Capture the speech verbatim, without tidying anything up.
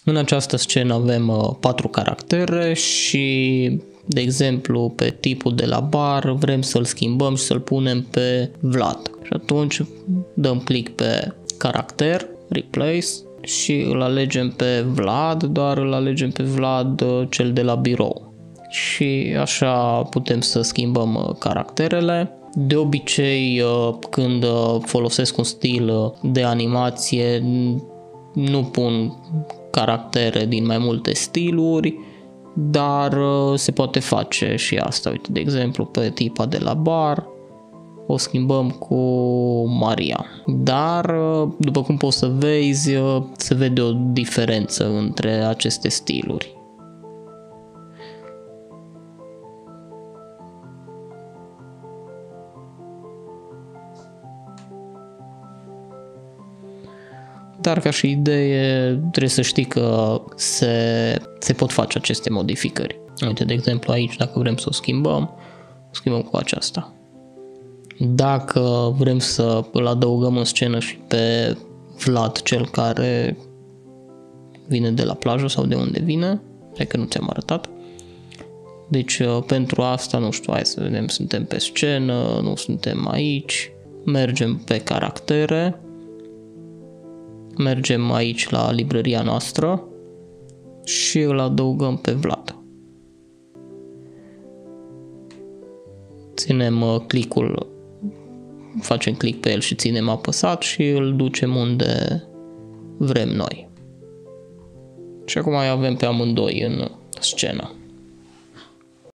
În această scenă avem uh, patru caractere și, de exemplu, pe tipul de la bar vrem să-l schimbăm și să-l punem pe Vlad. Și atunci dăm click pe caracter, replace, și îl alegem pe Vlad, doar îl alegem pe Vlad uh, cel de la birou. Și așa putem să schimbăm uh, caracterele. De obicei, uh, când uh, folosesc un stil uh, de animație, nu pun caractere din mai multe stiluri, dar se poate face și asta. Uite, de exemplu, pe tipa de la bar o schimbăm cu Maria. Dar, după cum poți să vezi, se vede o diferență între aceste stiluri. Dar ca și idee trebuie să știi că se, se pot face aceste modificări. Uite, de exemplu, aici dacă vrem să o schimbăm, o schimbăm cu aceasta. Dacă vrem să îl adăugăm în scenă și pe Vlad, cel care vine de la plajă sau de unde vine, hai că nu ți-am arătat. Deci pentru asta, nu știu, hai să vedem, suntem pe scenă, nu suntem aici, mergem pe caractere. Mergem aici la librăria noastră și îl adăugăm pe Vlad. Ținem click-ul, facem click pe el și ținem apăsat și îl ducem unde vrem noi. Și acum mai avem pe amândoi în scenă.